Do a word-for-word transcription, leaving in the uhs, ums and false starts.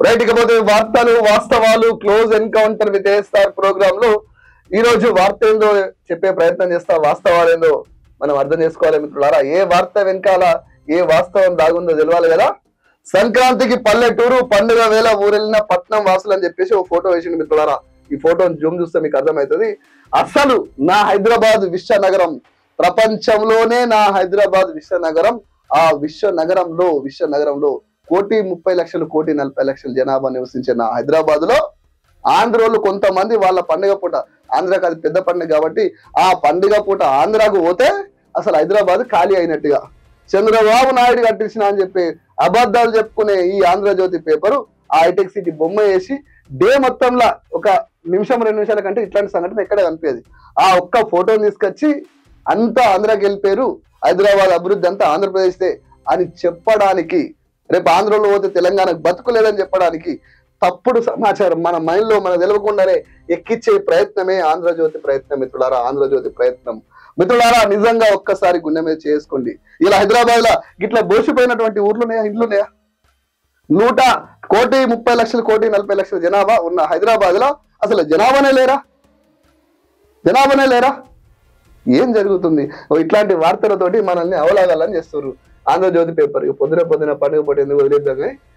Right, ఇకపోతే వార్తలు వాస్తవాలు close encounter with ASR program లో ఈ రోజు వార్త ఏందో చెప్పే ప్రయత్నం చేస్తా, వాస్తవాలు ఏందో మనం అర్థం చేసుకోవాలి మిత్రులారా. ఏ వార్త వెనకాల ఏ వాస్తవం దాగుందో తెలవాలి కదా. సంక్రాంతికి పల్లెటూరు పండుగ వేళ ఊరెళ్ళిన పట్నం వాసులు అని చెప్పేసి ఓ ఫోటో వేసిండు మిత్రులారా. ఈ ఫోటోని జూమ్ చూస్తే మీకు అర్థమవుతుంది. అసలు నా హైదరాబాద్ విశ్వనగరం, ప్రపంచంలోనే నా హైదరాబాద్ విశ్వనగరం. ఆ విశ్వ నగరంలో విశ్వ నగరంలో కోటి ముప్పై లక్షలు కోటి నలభై లక్షల జనాభా నివసించే నా హైదరాబాద్ లో ఆంధ్రోళ్ళు కొంతమంది వాళ్ళ పండుగ పూట, ఆంధ్రాకి అది పెద్ద పండుగ కాబట్టి ఆ పండుగ పూట ఆంధ్రాకు పోతే అసలు హైదరాబాద్ ఖాళీ అయినట్టుగా చంద్రబాబు నాయుడు కట్టించిన అని చెప్పి అబద్ధాలు చెప్పుకునే ఈ ఆంధ్రజ్యోతి పేపరు ఆ హైటెక్ సిటీ బొమ్మ వేసి డే మొత్తంలో ఒక నిమిషం రెండు నిమిషాల కంటే ఇట్లాంటి సంఘటన ఎక్కడ కనిపించేది. ఆ ఒక్క ఫోటోని తీసుకొచ్చి అంతా ఆంధ్రాకి వెళ్ళిపోయారు, హైదరాబాద్ అభివృద్ధి అంతా ఆంధ్రప్రదేశ్ అని చెప్పడానికి, రేపు ఆంధ్రలో పోతే తెలంగాణకు బతుకులేదని చెప్పడానికి తప్పుడు సమాచారం మన మైండ్ లో మన తెలియకుండానే ఎక్కిచ్చే ప్రయత్నమే ఆంధ్రజ్యోతి ప్రయత్నం మిత్రులారా. ఆంధ్రజ్యోతి ప్రయత్నం మిత్రులారా, నిజంగా ఒక్కసారి గుండె మీద చేసుకోండి. ఇలా హైదరాబాద్ లో గిట్లా బోసిపోయినటువంటి ఊర్లున్నాయా, ఇండ్లున్నాయా? నూట కోటి ముప్పై లక్షలు కోటి నలభై లక్షల జనాభా ఉన్న హైదరాబాద్ లో అసలు జనాభానే లేరా? జనాభానే లేరా? ఏం జరుగుతుంది? ఇట్లాంటి వార్తలతోటి మనల్ని అవలాగాలని చేస్తారు ఆంధ్రజ్యోతి పేపర్. పొద్దున పొద్దున పండుగ పూట ఎందుకు వదిలేద్దామే